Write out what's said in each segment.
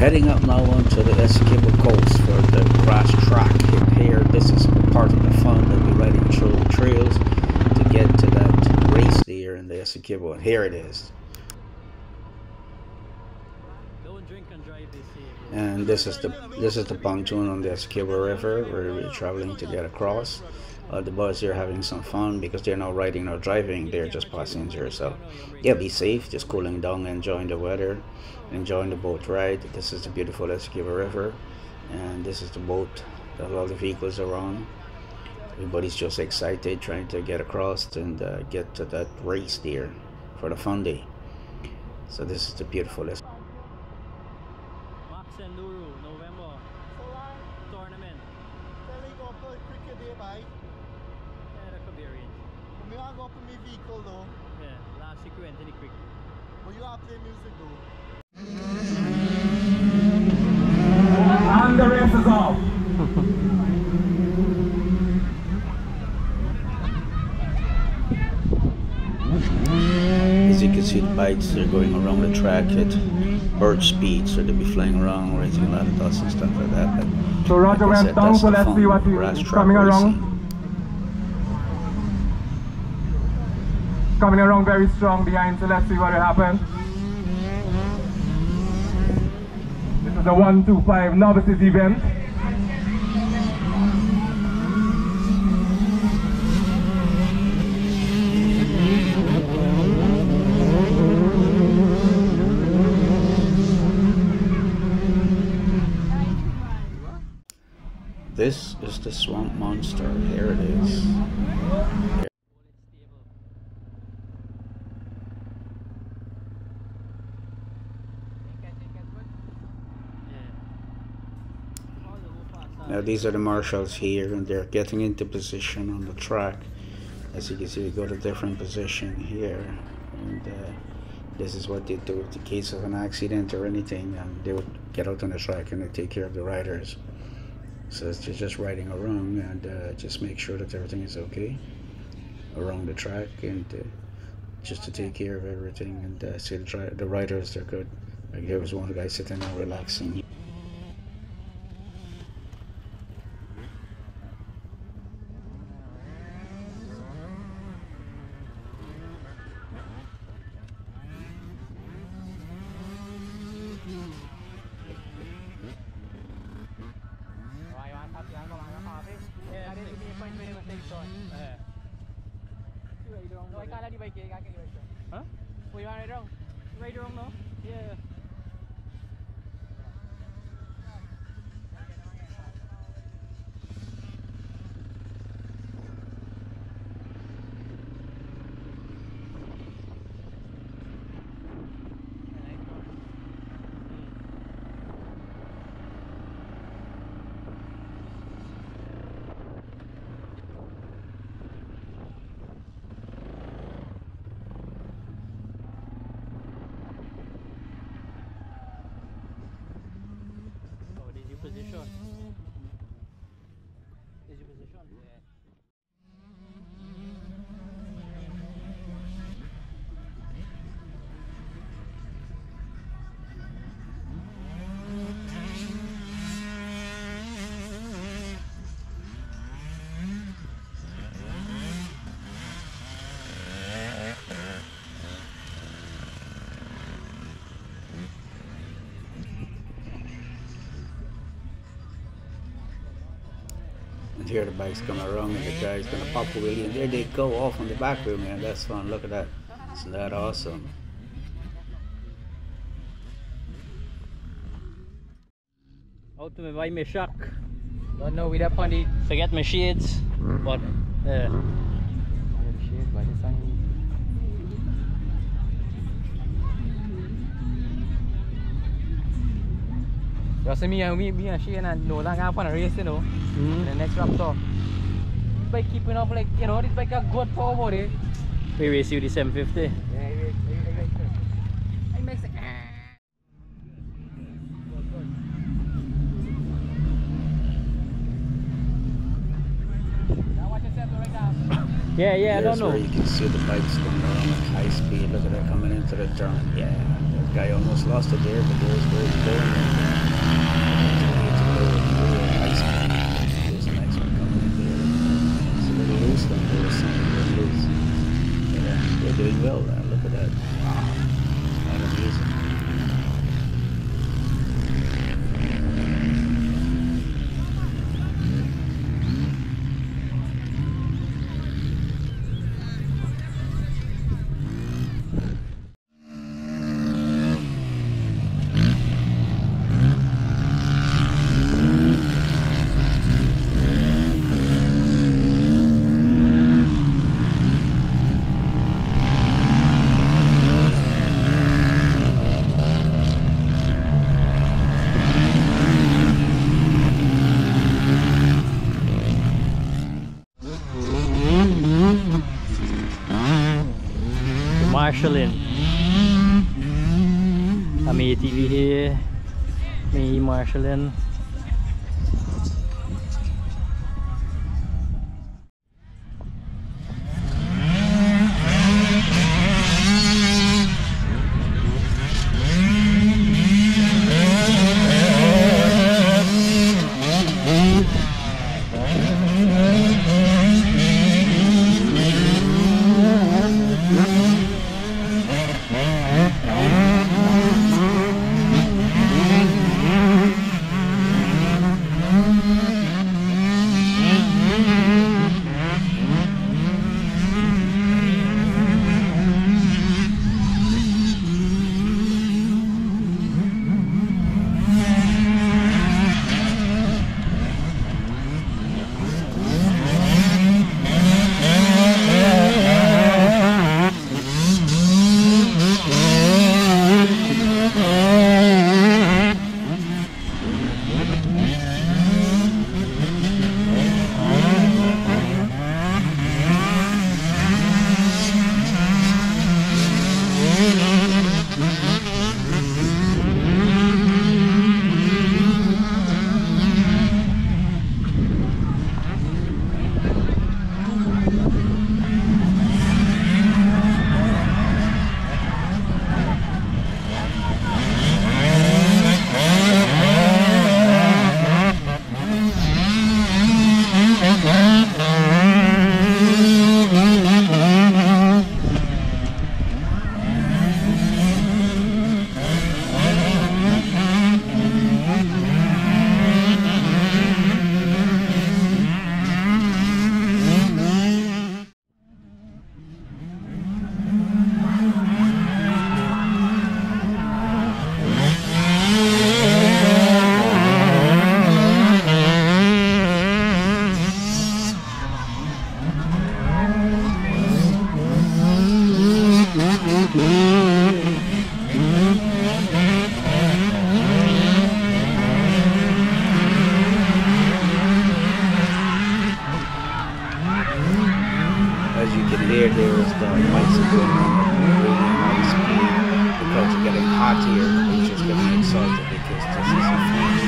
Heading up now onto the Essequibo Coast for the grass track here. This is part of the fun that we're riding through the trails to get to that race there in the Essequibo. And here it is. Don't drink and drive this year. And this is the pontoon on the Essequibo River where we're traveling to get across. The boys here having some fun because they're not riding or driving, they're just passengers. So yeah, be safe, just cooling down, enjoying the weather, enjoying the boat ride. This is the beautiful Essequibo River, and this is the boat that all the vehicles are on. Everybody's just excited trying to get across and get to that race there for the fun day. So this is the beautiful November tournament. Yeah, that could be arranged. We want to go up in my vehicle though. Yeah, last week we went to the creek. But you have to play music though. And the race is off. As you can see, the bikes, they're going around the track at bird speed, so they'll be flying around, raising a lot of dust and stuff like that. But So Roger like I went said, down, that's so the let's fun, see what grass is track coming around. racing. Coming around very strong behind, so let's see what will happen. This is the 125 novices event. This is the swamp monster. Here it is. Now these are the marshals here, and they're getting into position on the track. As you can see, we go to different position here, and this is what they do in case of an accident or anything. They would get out on the track and they take care of the riders. So it's just riding around and just make sure that everything is okay around the track, and just to take care of everything and see the riders, they're good. Like there was one guy sitting there relaxing. Huh? We want it wrong. Right wrong, no? Yeah. Position. Is your position? Yeah. And here the bike's coming around, and the guy's gonna pop a wheelie, and there they go off on the back wheel, man. That's fun. Look at that. Isn't that awesome? Out to me buy my shock. Don't know with up on the Forget my shades. But shade by the sun. You see me and she and no long half on a race, you know. The next lap, so by keeping up, like, you know, this bike a good forward, eh? we race you the 750. Yeah, I makes it. Yeah, I don't know. Where you can see the bikes going around at high speed. Look at that coming into the turn. Yeah, that guy almost lost it there, but there's where he's going. They're doing well there. Look at that. Wow. That's amazing. Marshalling. I'm ATV here. Me marshalling. As you can hear, there is the lights are going on at really high speed because it's getting hot here. It's just getting excited because this is a fun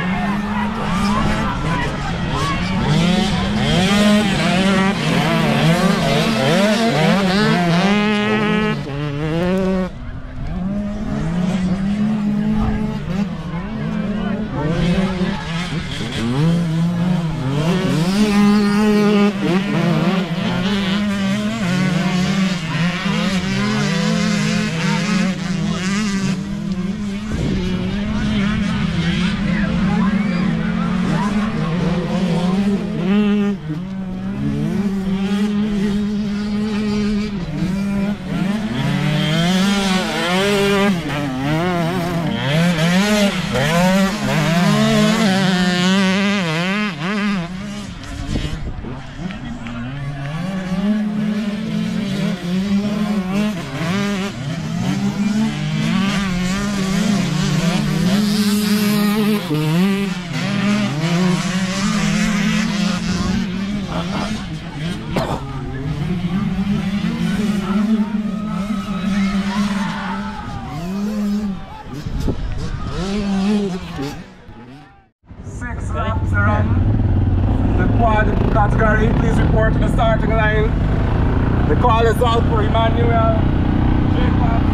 category, please report to the starting line. The call is out for Emmanuel, Jacob,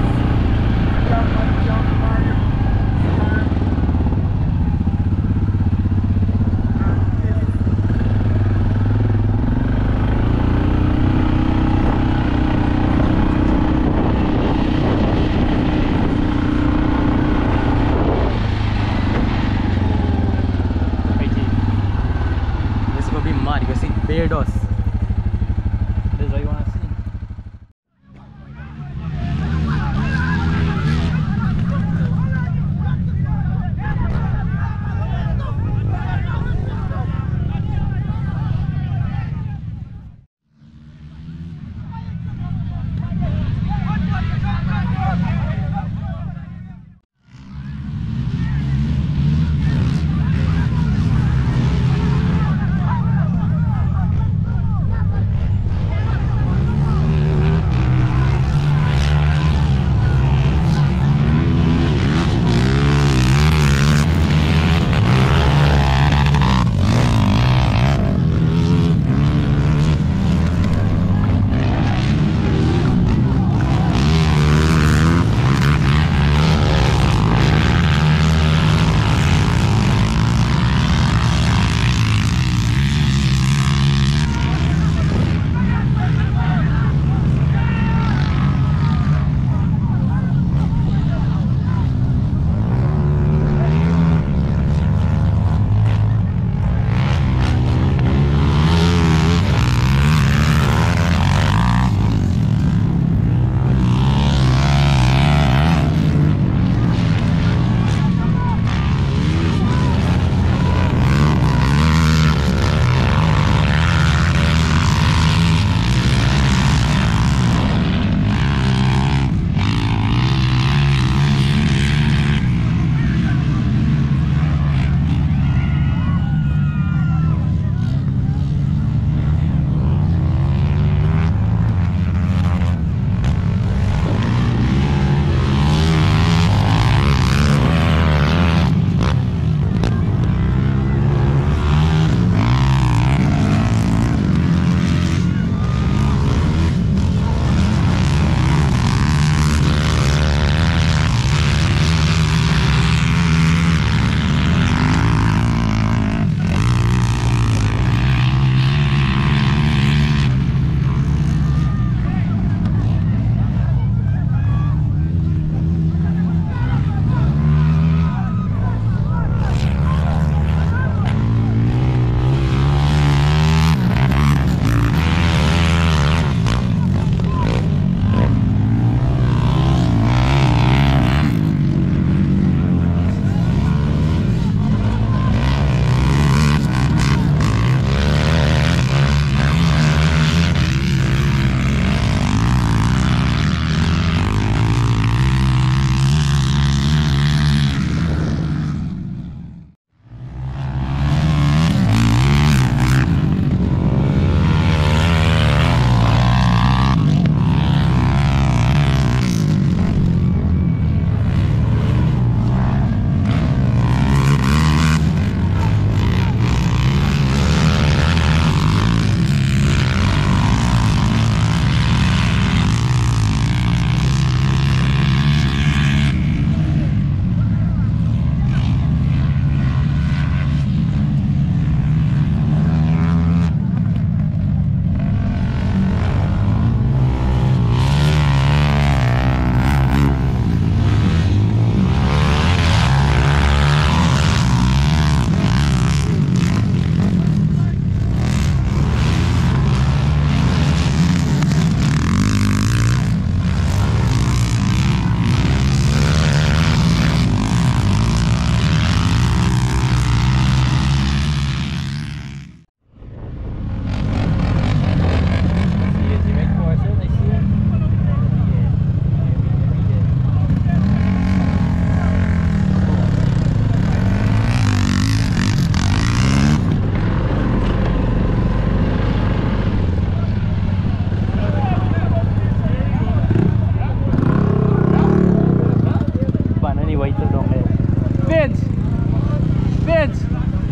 Spins! Spins!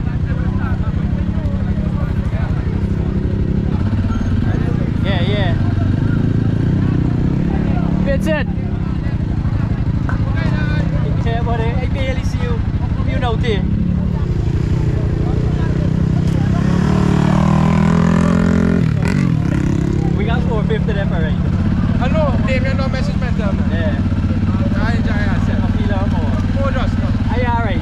Yeah, yeah. Spins it! Yeah, buddy, I barely see you. You know, dear. We got 450 there already. I know, Damien, no message meant them. Yeah. I enjoy myself. I feel out more. More just no. Are you alright?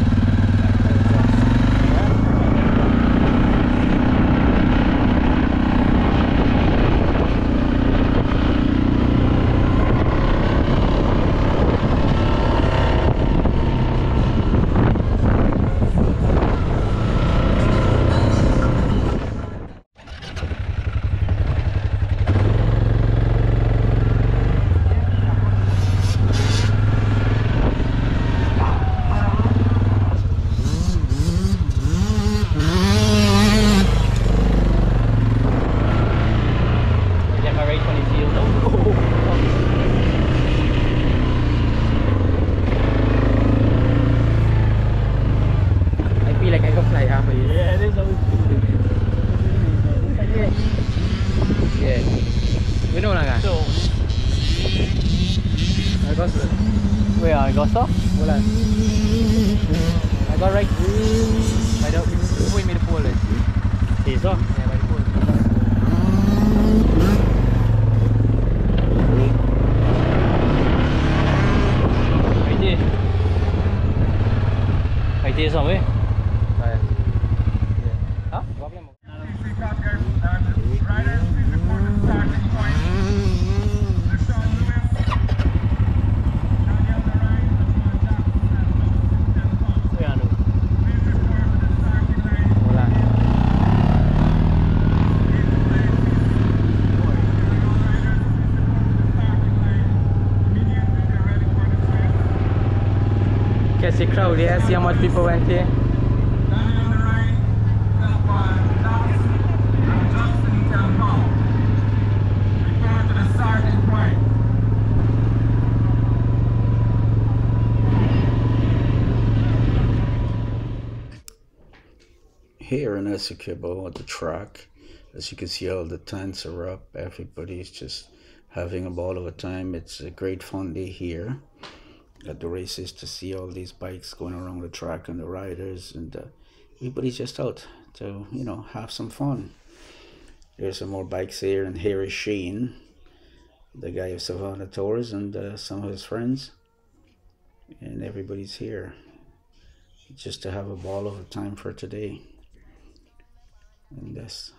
Where are Gosso? Wala. I got right. I don't. Wait me to pull it. Dito? Yeah, by the pool. Right there. Right there somewhere. Right. Yeah. Huh? Problem. Riders, please report to the starting point. See crowd here, see how much people went here. Here in Essequibo at the track, as you can see, all the tents are up, everybody's just having a ball of a time. It's a great fun day here at the races to see all these bikes going around the track and the riders, and everybody's just out to, you know, have some fun. There's some more bikes here, and here is Shane, the guy of Savannah Tours, and some of his friends, and everybody's here just to have a ball of a time for today. And this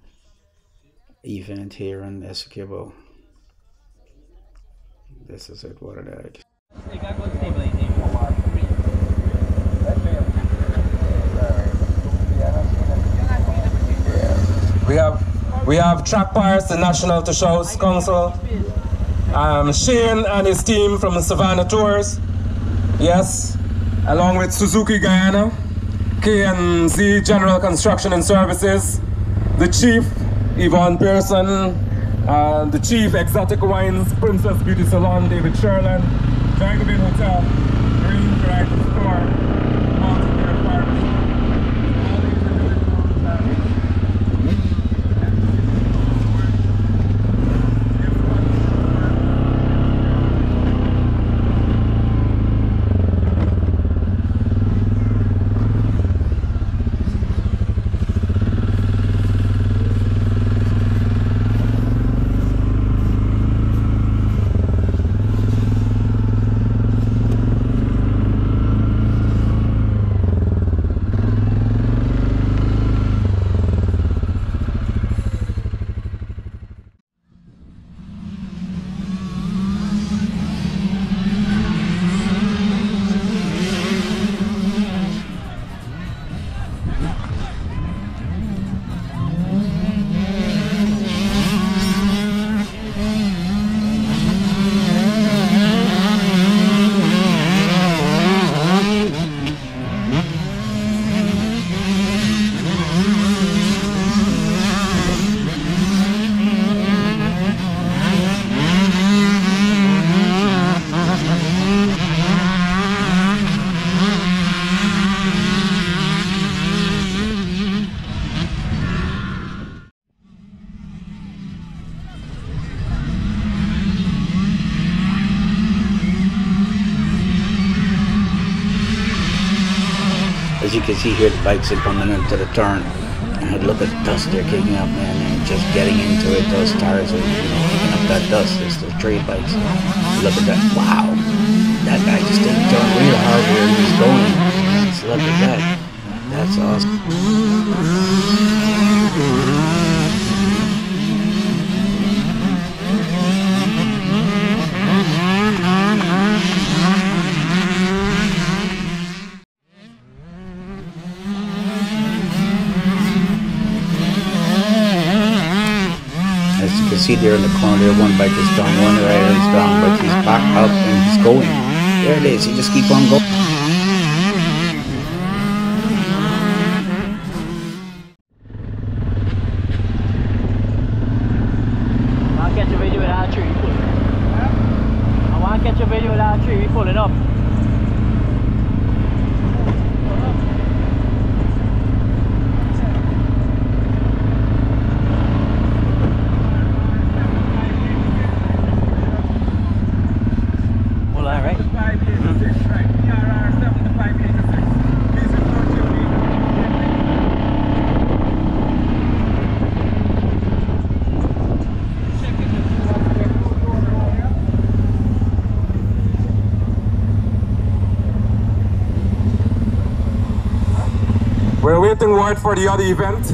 event here in Essequibo, this is it, what it is. We have Track Paris, the National to Shows Council, Shane and his team from the Savannah Tours, yes, along with Suzuki Guyana, K&Z General Construction and Services, the Chief, Yvonne Pearson, the Chief Exotic Wines, Princess Beauty Salon, David Sherland, Jacobin Hotel, Marine Interactive Store, Multi-Care Pharmacy. As you can see here, the bikes are coming into the turn. And look at the dust they're kicking up, man, and just getting into it. Those tires are, kicking up that dust. It's the trade bikes. Look at that. Wow. That guy just didn't turn real hard where he was going. Let's look at that. That's awesome. As you can see there in the corner, one bike is down, one rider is down, but he's back up and he's going. There it is, he just keep on going. I'll catch a video with our tree pulling. I want to catch a video with our tree pulling up. We're waiting word for the other event.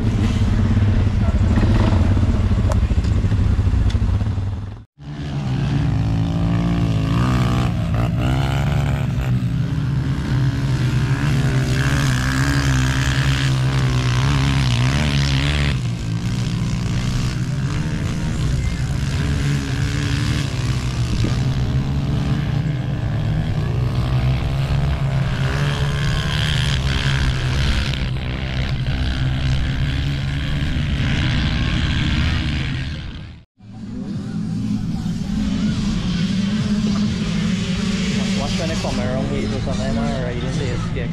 Trying to come around with or something, right? You didn't say it's kick.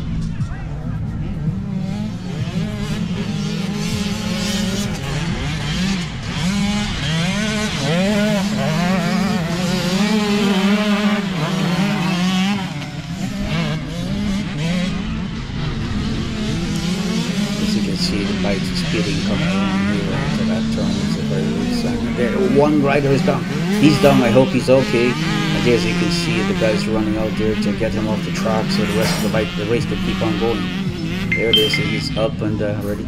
As you can see, the bikes are speeding coming around here into that turn. It's a very loose sign. There, one rider is down. He's down. I hope he's okay. And as you can see, the guys running out there to get him off the track so the rest of the race could keep on going. There it is. He's up and ready.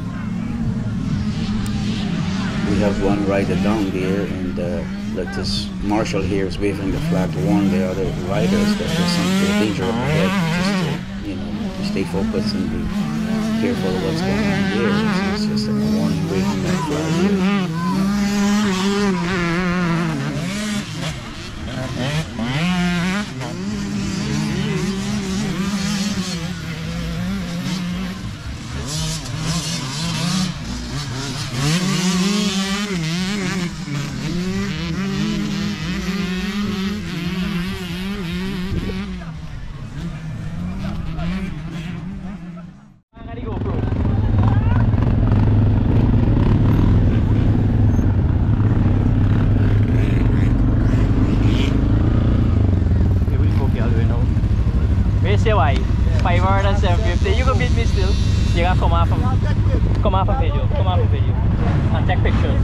We have one rider down there, and like this marshal here is waving the flag to warn the other riders that there's some danger up ahead. Just to, stay focused and be careful of what's going on here. It's just a warning waving that flag here. Why? 50750. You can beat me still. You gotta come off of video. Come off of video. And take pictures.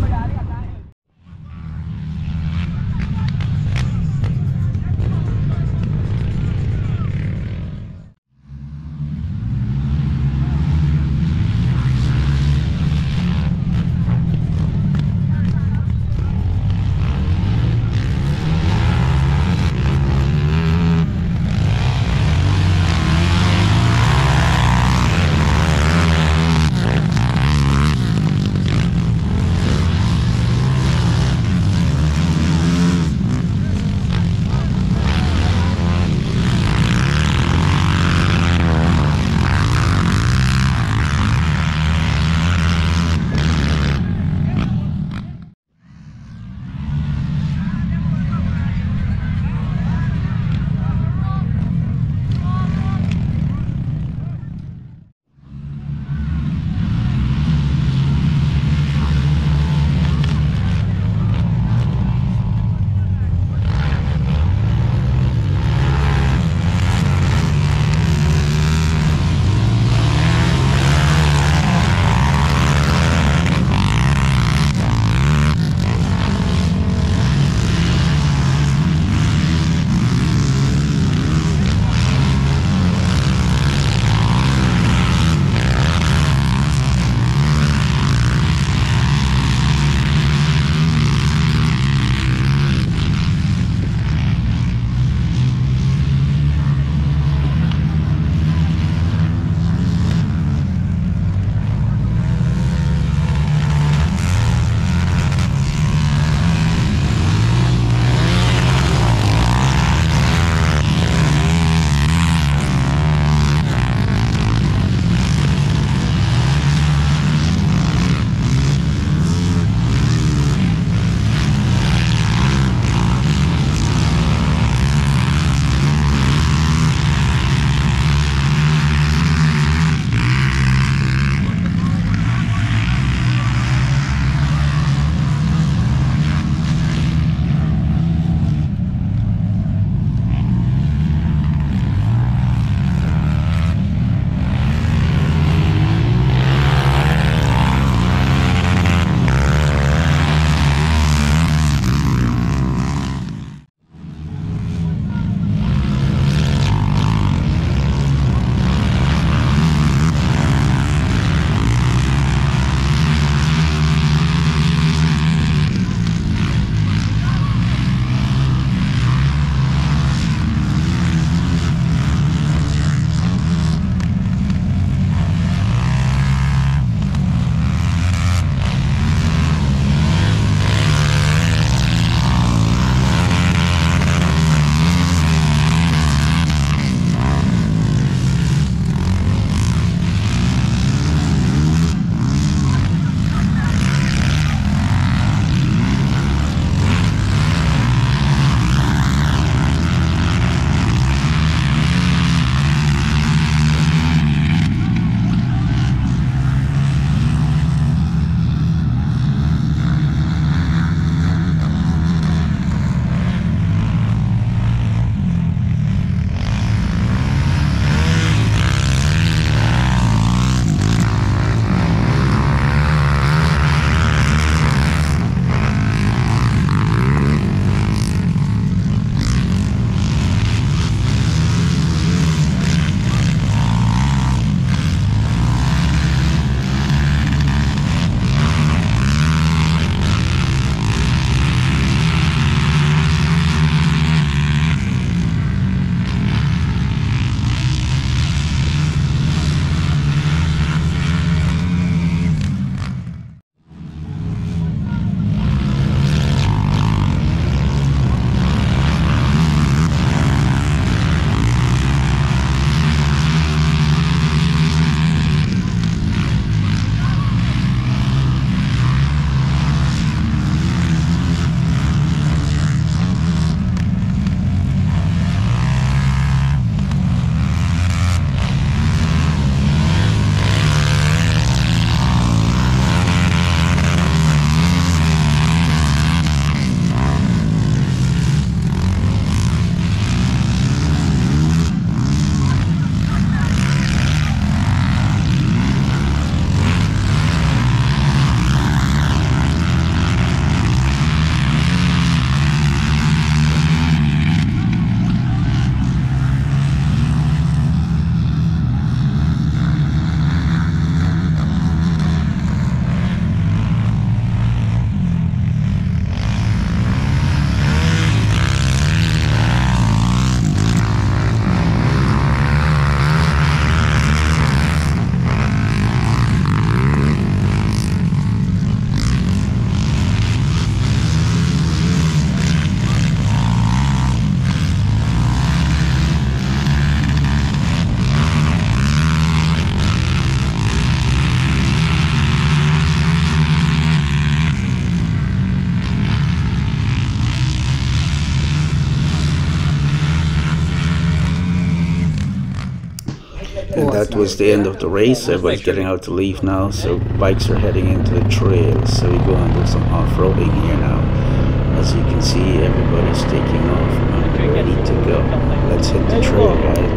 And that was the end of the race. Everybody's getting out to leave now, so bikes are heading into the trails. So we go and do some off-roading here now. As you can see, everybody's taking off and ready to go. Let's hit the trail, guys.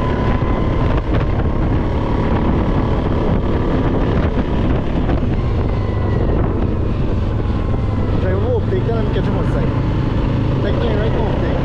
Catch a motorcycle. Take me right home, thing.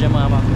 jemaah aku.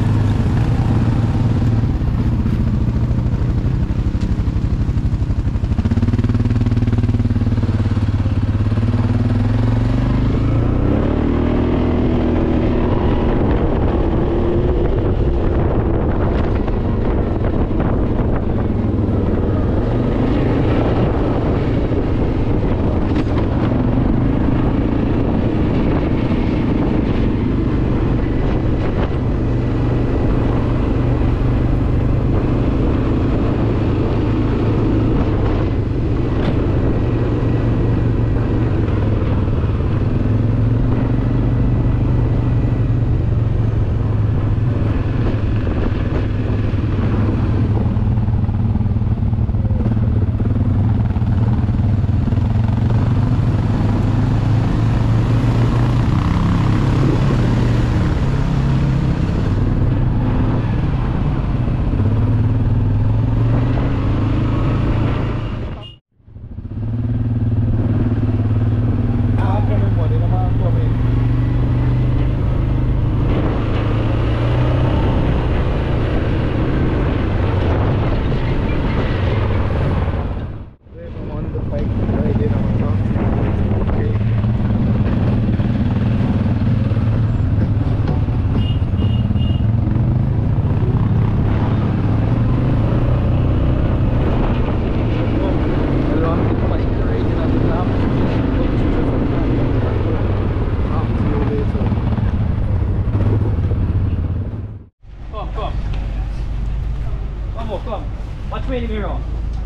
Watch me in the mirror.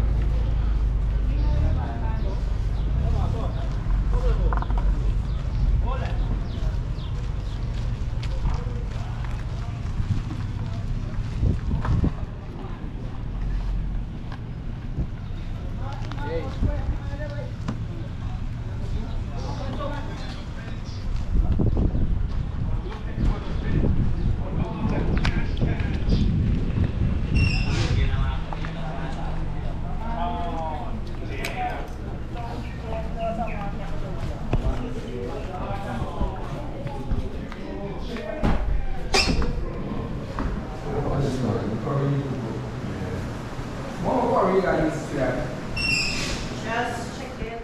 Just check it.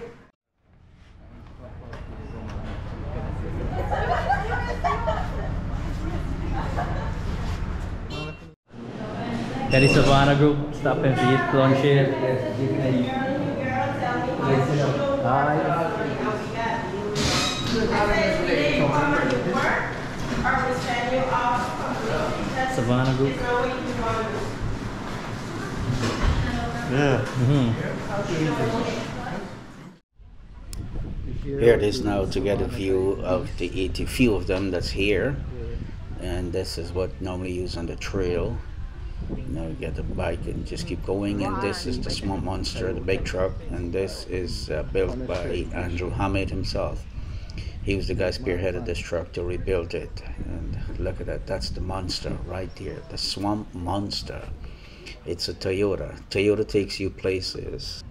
Got the Savannah group stopping to eat lunch here. Savannah group. Yeah. Here it is now to get a view of the 80 few of them that's here, and this is what normally used on the trail. Now you get the bike and just keep going, and this is the Swamp Monster, the big truck, and this is built by Andrew Hammett himself. He was the guy spearheaded this truck to rebuild it, and look at that, that's the monster right here, the Swamp Monster. It's a Toyota. Toyota takes you places.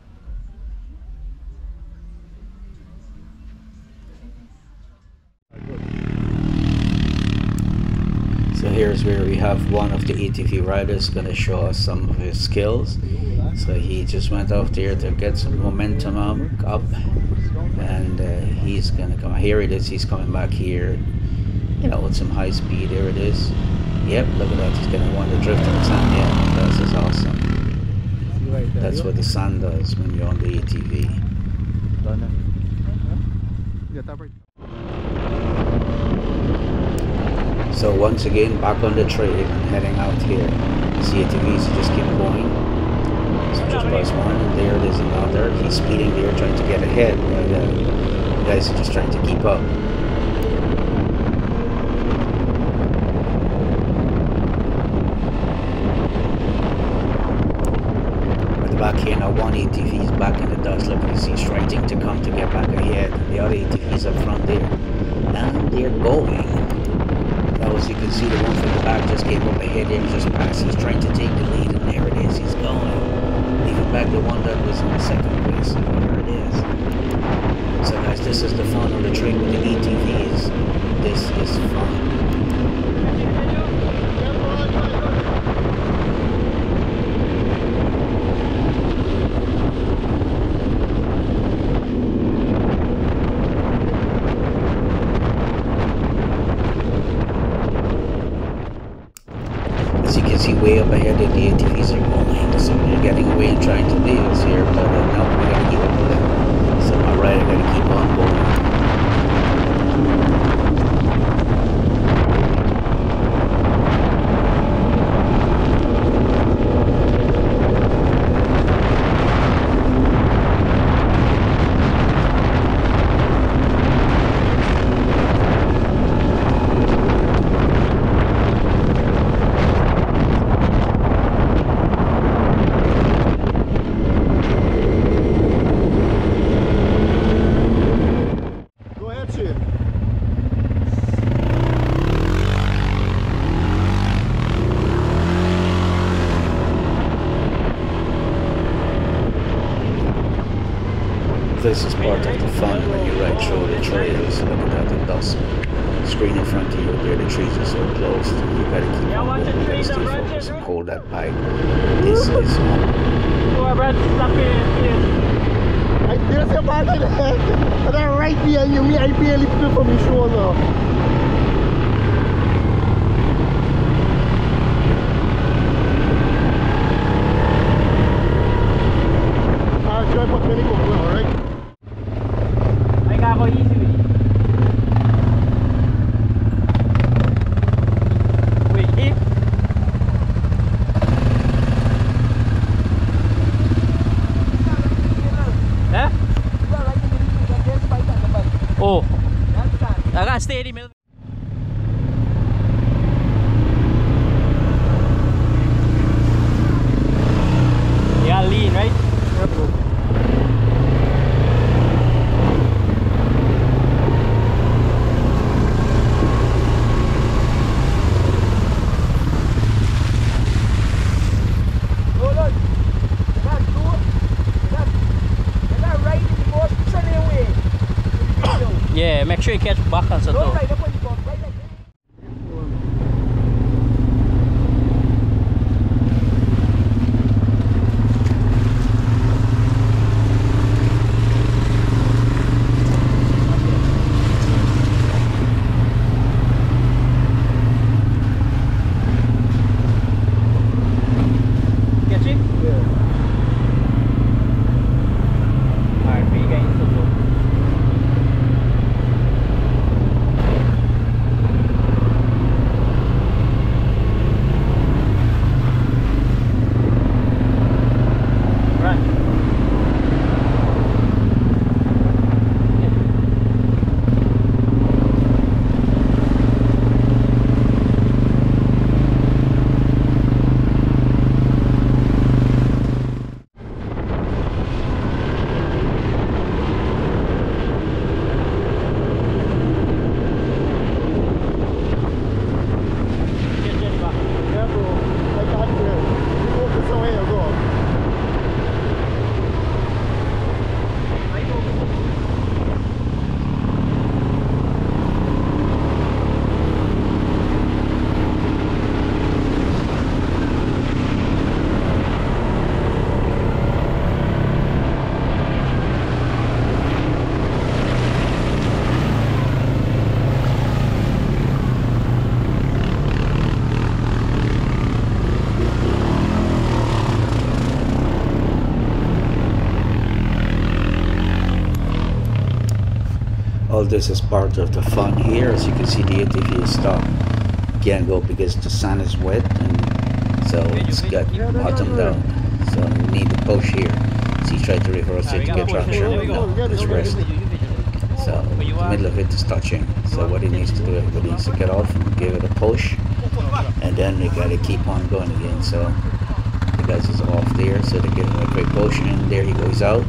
So here's where we have one of the ATV riders going to show us some of his skills. So he just went off there to get some momentum up, and he's going to come. Here it is, he's coming back here, you know, with some high speed. There it is. Yep, look at that, he's going to want to drift in the sand. Yeah, this is awesome. That's what the sand does when you're on the ATV. So once again, back on the trail and heading out here. The ATVs just keep going. So just past one, and there it is another. He's speeding there, trying to get ahead. The guys are just trying to keep up. Back here now, one ATV is back in the dust. Look, he's trying to come to get back ahead. The other ATV's up front there, and they're going. Now, as you can see, the one from the back just came up ahead and just passed. He's trying to take the lead, and there it is. He's going. Leaving back the one that was in the second place. There it is. So, guys, this is the fun on the train with the ATVs. This is fun. see way up ahead that the ATVs are going, so they're getting away and trying to leave us here, but now we gotta keep up with them. So my rider gotta keep on going. This is part of the fun when you ride through the trails. Look at that, the dust screen in front of you there. The trees are so close. You gotta keep on going. You gotta stay focused and hold that pipe. This is I there's a back in the head. And I'm right behind you. Me, I barely feel from your shoulder. I'll try to put many people, alright? I gotta go easy with you. Wait, here? Huh? Oh, I gotta stay in the middle. You gotta lean, right? Yeah, make sure you catch back on the door. Catch it? Yeah. Alright, we get into the door. all this is part of the fun here. As you can see, the ATV is stopped. Can't go because the sand is wet, and so it's got bottom down. So we need to push here. So you try to reverse it to get traction. No, it's resting. So the middle of it is touching. So what it needs to do, everybody needs to get off and give it a push, and then they gotta keep on going again. So the guys is off there, so they give him a quick push, and there he goes out,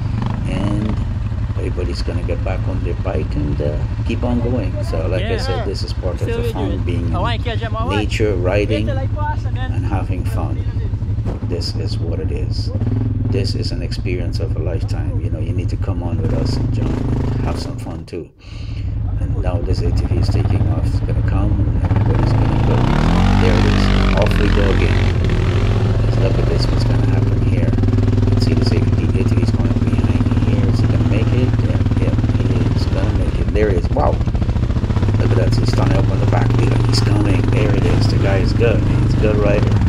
and everybody's gonna get back on their bike and keep on going. So like I said, this is part of the fun, being in nature, riding and having fun. This is what it is. This is an experience of a lifetime. You know, you need to come on with us and join and have some fun too. And now this ATV is taking off. It's gonna come and everybody's gonna go. There it is. Off we go again. Let's look at this, what's gonna happen here. Let's see the ATV is going behind here. Is it gonna make it? Yeah, it's gonna make it. There it is. Wow. Look at that. He's standing up on the back wheel and he's coming. There it is. The guy is good. He's a good rider.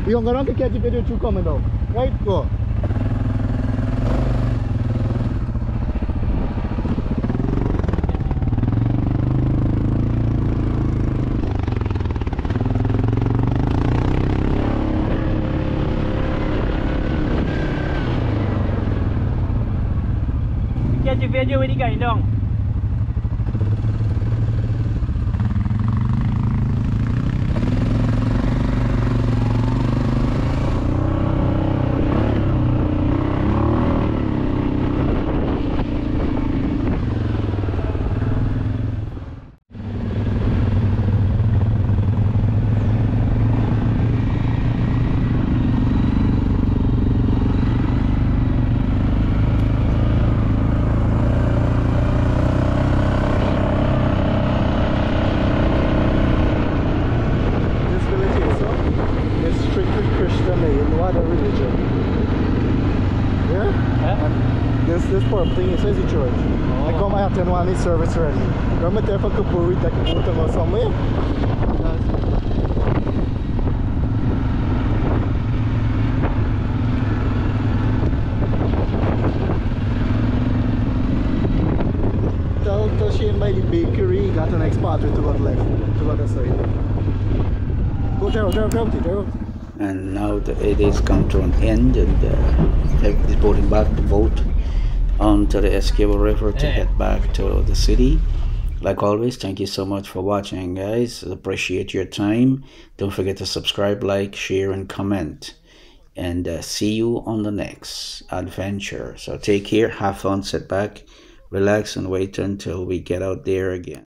We don't go down to catch the video through coming down. Right, go. Catch the video when you going down. This purple thing, it says the church. I come I attend one is service ready. Remember there for Kapuri that can go to somewhere? Tell Shane by the bakery, got the next pathway to go left, to the other side. Go drive. And now it is come to an end, and is boating back the boat onto the Essequibo River to head back to the city. Like always, thank you so much for watching, guys. Appreciate your time. Don't forget to subscribe, like, share, and comment. And see you on the next adventure. So take care, have fun, sit back, relax, and wait until we get out there again.